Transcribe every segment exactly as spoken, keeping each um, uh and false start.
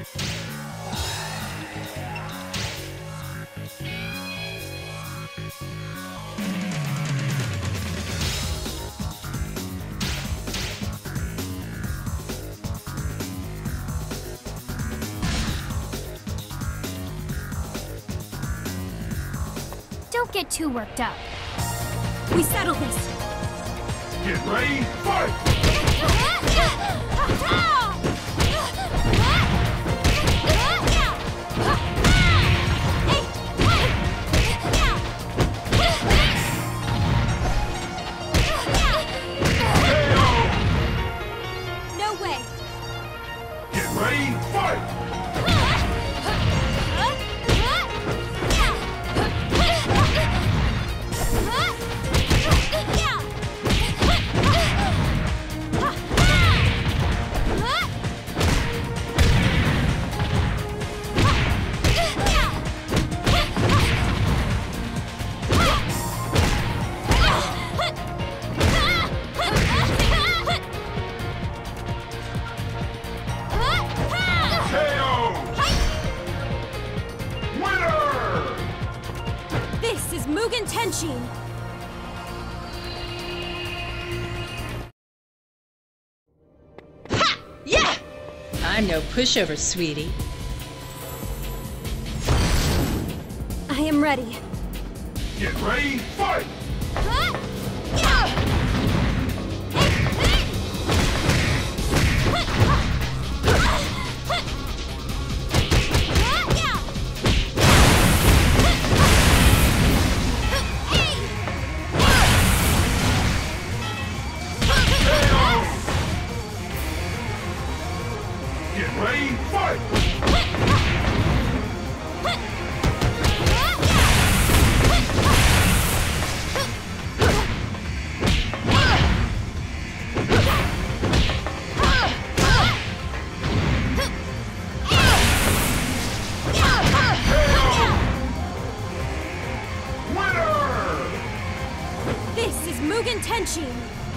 Don't get too worked up. We settle this. Get ready, fight! No way. Get ready, fight! Mugen Tenshin! Ha! Yeah! I'm no pushover, sweetie. I am ready. Get ready, fight! Get ready, fight! This is Mugen Tenshin!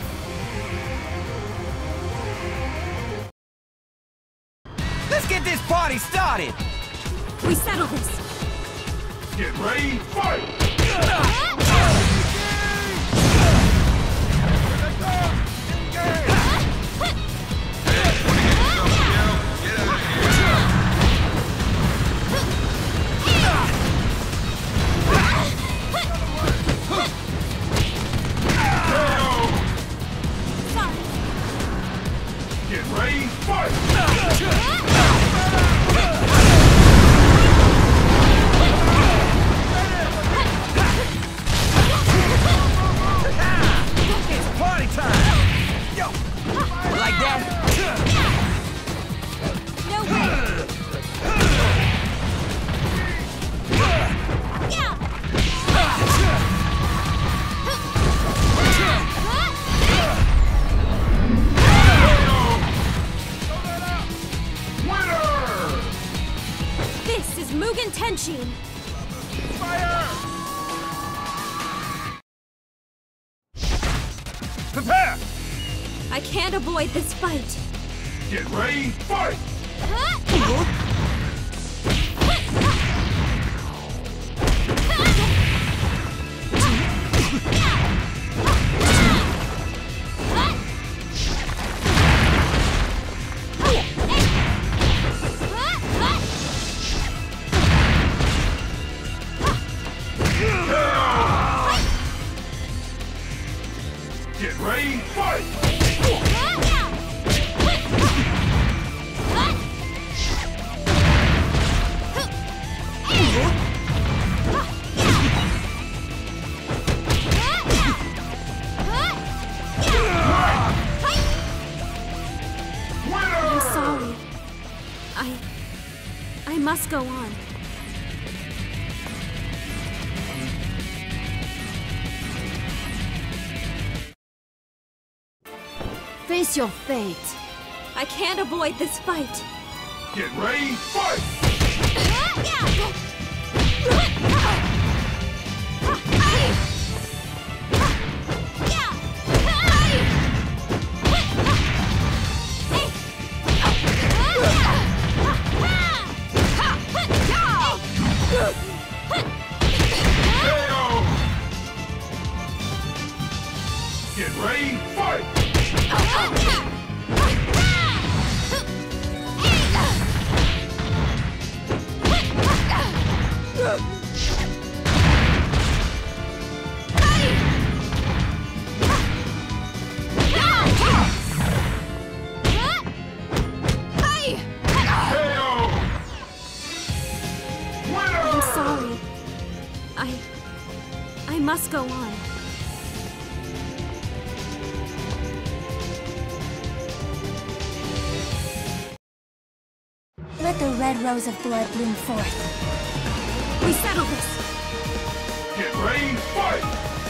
Let's get this party started! We settle this! Get ready, fight! Get ready, fight! It's party time! Yo! Like that? No way! This is Mugen Tenshin! Fire! Prepare! I can't avoid this fight! Get ready, fight! Get ready, fight! I'm sorry. I... I must go on. Face your fate. I can't avoid this fight. Get ready, fight! must go on. Let the red rose of blood bloom forth. We settle this. Get ready, fight!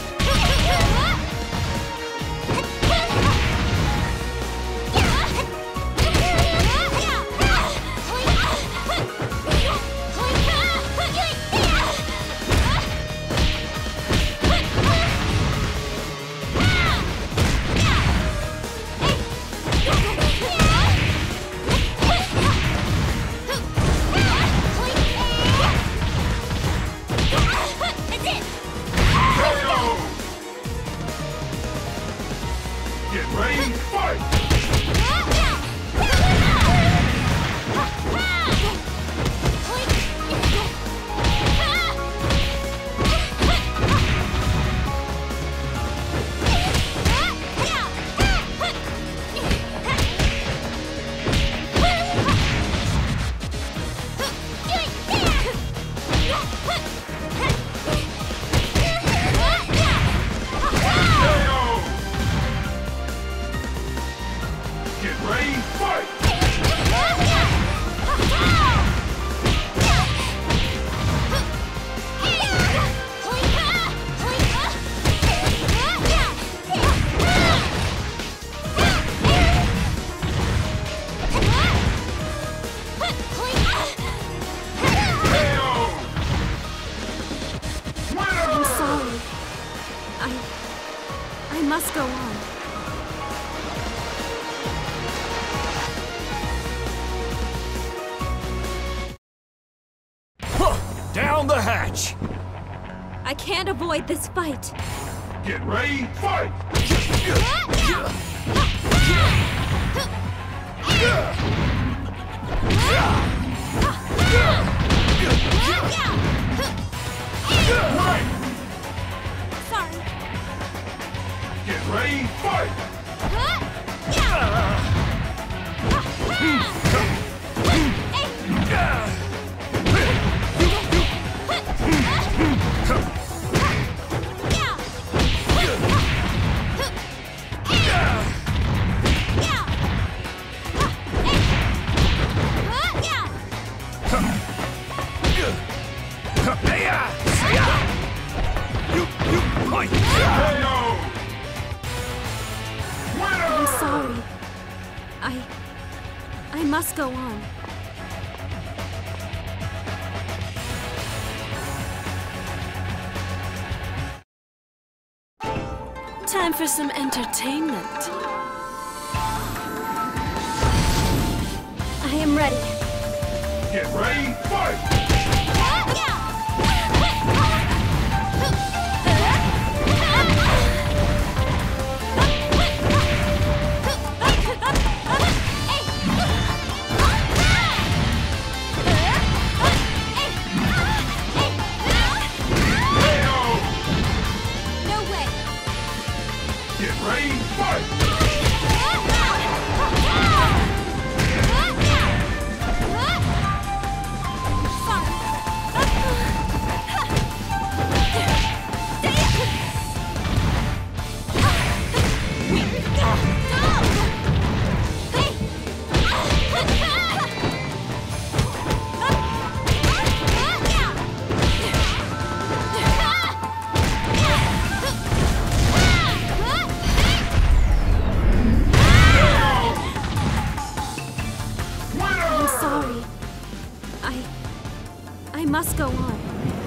Get ready, fight! Get ready, fight! I'm sorry. I... I must go on. Down the hatch! I can't avoid this fight. Get ready, fight! Right! Sorry. Get ready, fight! I'm sorry. I... I must go on. Time for some entertainment. I am ready. Get ready, fight! No way. Get ready, fight! I'm sorry. I... I must go on.